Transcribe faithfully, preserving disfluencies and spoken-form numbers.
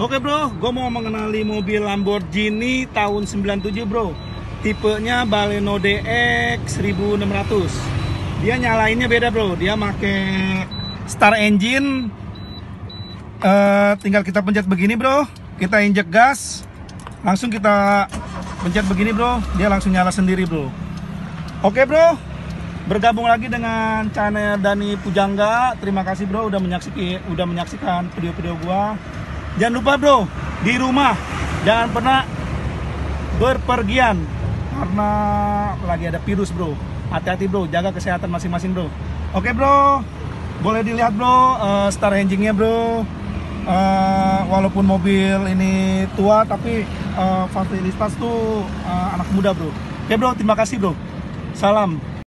Oke bro, gue mau mengenali mobil Lamborghini tahun sembilan tujuh bro. Tipenya Baleno D X seribu enam ratus. Dia nyalainnya beda bro, dia pakai Star Engine. uh, Tinggal kita pencet begini bro, kita injek gas, langsung kita pencet begini bro, dia langsung nyala sendiri bro. Oke bro, bergabung lagi dengan channel Dani Pujangga. Terima kasih bro udah menyaksikan udah menyaksikan video-video gua. Jangan lupa bro, di rumah jangan pernah berpergian karena lagi ada virus bro. Hati-hati bro, jaga kesehatan masing-masing bro. Oke bro, boleh dilihat bro uh, Star Engine-nya bro. Uh, walaupun mobil ini tua tapi uh, fasilitas tuh uh, anak muda bro. Oke bro, terima kasih bro. Salam.